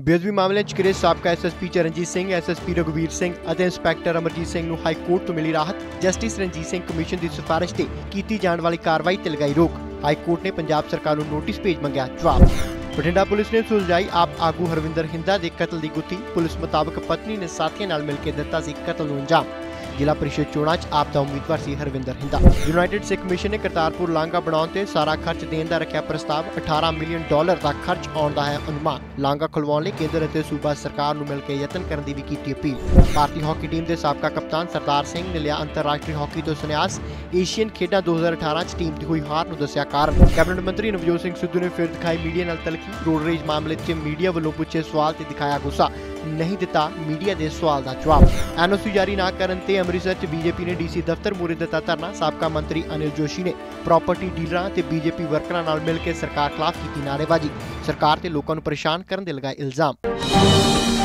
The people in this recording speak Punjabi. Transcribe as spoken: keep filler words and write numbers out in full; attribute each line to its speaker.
Speaker 1: ਬੇਅਦਬੀ ਮਾਮਲੇ 'ਚ ਘਿਰੇ ਸਾਬਕਾ S S P Charanjit Singh, S S P ਰਘੁਵੀਰ ਸਿੰਘ ਅਤੇ ਇੰਸਪੈਕਟਰ ਅਮਰਜੀਤ ਸਿੰਘ ਨੂੰ ਹਾਈ ਕੋਰਟ ਤੋਂ ਮਿਲੀ ਰਾਹਤ। ਜਸਟਿਸ ਰਣਜੀਤ ਸਿੰਘ ਕਮਿਸ਼ਨ ਦੀ ਸਿਫਾਰਿਸ਼ ਤੇ ਕੀਤੀ ਜਾਣ ਵਾਲੀ ਕਾਰਵਾਈ ਤੇ ਲਗਾਈ ਰੋਕ। ਹਾਈ ਕੋਰਟ ਨੇ ਪੰਜਾਬ ਸਰਕਾਰ ਨੂੰ ਨੋਟਿਸ ਭੇਜ ਮੰਗਿਆ ਜਵਾਬ। ਬਠਿੰਡਾ ਪੁਲਿਸ ਨੇ ਸੁਲਝਾਈ ਆਪ ਆਗੂ ਹਰਵਿੰਦਰ ਹਿੰਦਾ ਦੇ ਕਤਲ ਦੀ ਗੁੱਥੀ। ਪੁਲਿਸ ਮੁਤਾਬਕ ਪਤਨੀ ਨੇ ਸਾਥੀਆਂ ਨਾਲ ਮਿਲ ਕੇ ਦਿੱਤਾ ਸੀ ਕਤਲ ਨੂੰ ਅੰਜਾਮ। ਜ਼ਿਲ੍ਹਾ ਪ੍ਰੀਸ਼ਦ ਚੋਣਾਂ 'ਚ ਆਪ ਦਾ ਉਮੀਦਵਾਰ ਸੀ ਹਰਵਿੰਦਰ ਹਿੰਦਾ। ਯੂਨਾਈਟਿਡ ਸਿੱਖ ਮਿਸ਼ਨ ਨੇ ਕਰਤਾਰਪੁਰ ਲਾਂਘਾ ਬਣਾਉਣ ਤੇ ਸਾਰਾ ਖਰਚ ਦੇਣ ਦਾ ਰੱਖਿਆ ਪ੍ਰਸਤਾਵ। ਅਠਾਰਾਂ ਮਿਲੀਅਨ ਡਾਲਰ ਦਾ ਖਰਚ ਆਉਣ ਦਾ ਹੈ ਅਨੁਮਾਨ। ਲਾਂਘਾ ਖੁਲਵਾਉਣ ਲਈ ਕੇਂਦਰ ਅਤੇ ਸੂਬਾ ਸਰਕਾਰ ਨੂੰ ਮਿਲ ਕੇ ਯਤਨ ਕਰਨ ਦੀ ਵੀ ਕੀਤੀ ਅਪੀਲ। ਭਾਰਤੀ ਹਾਕੀ ਟੀਮ ਦੇ ਸਾਬਕਾ ਕਪਤਾਨ ਸਰਦਾਰ ਸਿੰਘ ਨੇ ਲਿਆ ਅੰਤਰਰਾਸ਼ਟਰੀ ਹਾਕੀ ਤੋਂ ਸੰਨਿਆਸ। ਏਸ਼ੀਅਨ ਖੇਡਾਂ ਦੋ ਹਜ਼ਾਰ ਅਠਾਰਾਂ 'ਚ ਟੀਮ ਦੀ ਹੋਈ ਹਾਰ ਨੂੰ ਦੱਸਿਆ ਕਾਰਨ। ਕੈਬਨਿਟ ਮੰਤਰੀ ਨਵਜੋਤ ਸਿੰਘ ਸਿੱਧੂ ਨੇ ਫਿਰ ਦਿਖਾਈ ਮੀਡੀਆ ਨਾਲ ਤਲਖੀ। ਰੋਡ ਰੇਜ ਮਾਮਲੇ 'ਚ ਮੀਡੀਆ ਵੱਲੋਂ ਪੁੱਛੇ ਸਵਾਲ ਤੇ ਦਿਖਾਇਆ ਗੁੱਸਾ। ਨਹੀਂ ਦਿੱਤਾ ਮੀਡੀਆ ਦੇ ਸਵਾਲ ਦਾ ਜਵਾਬ। ਐਨ ਓ ਸੀ ਜਾਰੀ ਨਾ ਕਰਨ ਤੇ ਅੰਮ੍ਰਿਤਸਰ 'ਚ ਬੀਜੇਪੀ ਨੇ ਡੀਸੀ ਦਫ਼ਤਰ ਮੂਹਰੇ ਦਿੱਤਾ ਧਰਨਾ। ਸਾਬਕਾ ਮੰਤਰੀ ਅਨਿਲ ਜੋਸ਼ੀ ਨੇ ਪ੍ਰਾਪਰਟੀ ਡੀਲਰਾਂ ਤੇ ਬੀਜੇਪੀ ਵਰਕਰਾਂ ਨਾਲ ਮਿਲ ਕੇ ਸਰਕਾਰ ਖਿਲਾਫ ਕੀਤੀ ਨਾਅਰੇਬਾਜ਼ੀ। ਸਰਕਾਰ ਤੇ ਲੋਕਾਂ ਨੂੰ ਪਰੇਸ਼ਾਨ ਕਰਨ ਦੇ ਲਗਾਏ ਇਲਜ਼ਾਮ।